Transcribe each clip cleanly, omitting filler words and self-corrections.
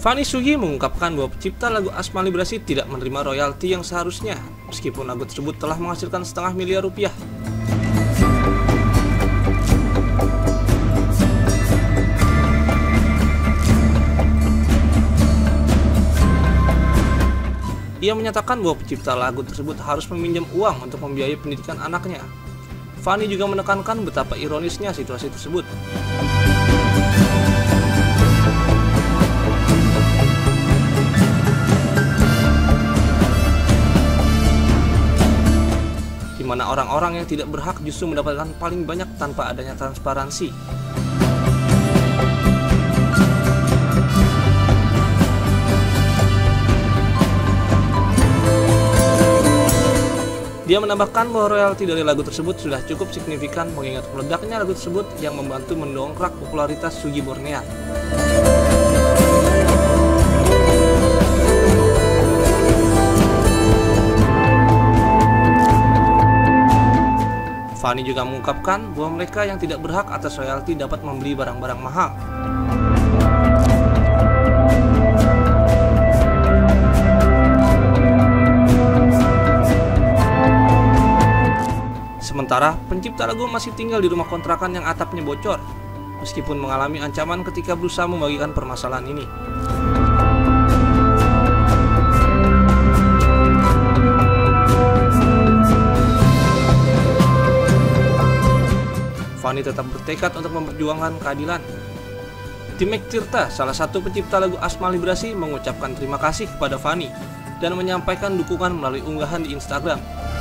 Fanny Sugi mengungkapkan bahwa pencipta lagu Asma Liberasi tidak menerima royalti yang seharusnya, meskipun lagu tersebut telah menghasilkan setengah miliar rupiah. Ia menyatakan bahwa pencipta lagu tersebut harus meminjam uang untuk membiayai pendidikan anaknya. Fanny juga menekankan betapa ironisnya situasi tersebut. Di mana orang-orang yang tidak berhak justru mendapatkan paling banyak tanpa adanya transparansi. Dia menambahkan bahwa royalti dari lagu tersebut sudah cukup signifikan mengingat meledaknya lagu tersebut yang membantu mendongkrak popularitas Sugi Bornean. Fanny juga mengungkapkan bahwa mereka yang tidak berhak atas royalti dapat membeli barang-barang mahal. Sementara, pencipta lagu masih tinggal di rumah kontrakan yang atapnya bocor, meskipun mengalami ancaman ketika berusaha membagikan permasalahan ini. Fanny tetap bertekad untuk memperjuangkan keadilan. Timek Tirta, salah satu pencipta lagu Asma Liberasi, mengucapkan terima kasih kepada Fanny dan menyampaikan dukungan melalui unggahan di Instagram.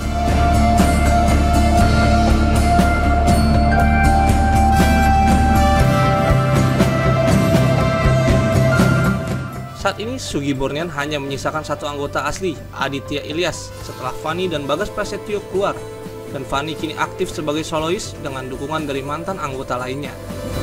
Saat ini Sugi Bornean hanya menyisakan satu anggota asli, Aditya Ilyas, setelah Fanny dan Bagas Prasetyo keluar, dan Fanny kini aktif sebagai solois dengan dukungan dari mantan anggota lainnya.